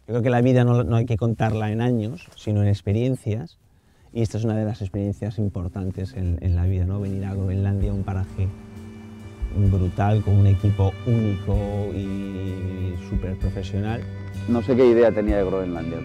Yo creo que la vida no hay que contarla en años, sino en experiencias, y esta es una de las experiencias importantes en la vida, ¿no? Venir a Groenlandia, un paraje brutal, con un equipo único y súper profesional. No sé qué idea tenía de Groenlandia,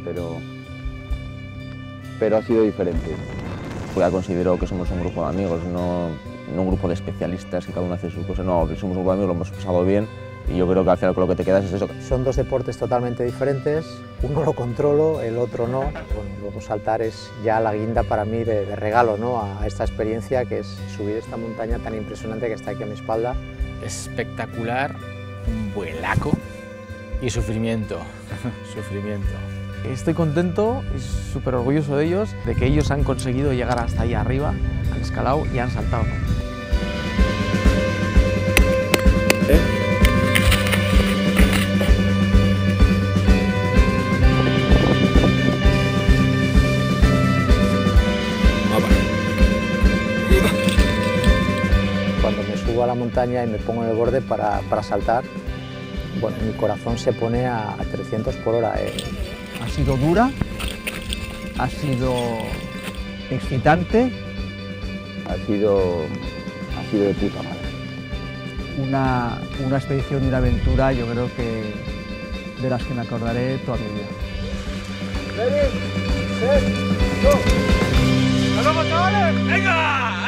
pero ha sido diferente. Ya considero que somos un grupo de amigos, no un grupo de especialistas que cada uno hace sus cosas, no, somos un grupo de amigos, lo hemos pasado bien y yo creo que al final con lo que te quedas es eso. Son dos deportes totalmente diferentes, uno lo controlo, el otro no. Bueno, luego saltar es ya la guinda para mí de regalo, ¿no? A esta experiencia que es subir esta montaña tan impresionante que está aquí a mi espalda. Espectacular, un vuelaco y sufrimiento, sufrimiento. Estoy contento y súper orgulloso de ellos, de que ellos han conseguido llegar hasta ahí arriba, han escalado y han saltado. Cuando me subo a la montaña y me pongo en el borde para saltar, bueno, mi corazón se pone a 300 por hora. Ha sido dura, ha sido excitante. Ha sido de puta madre. Una expedición y una aventura, yo creo que de las que me acordaré toda mi vida. ¡Ready! ¡Set! ¡Go! ¡Hasta luego, chavales! ¡Venga!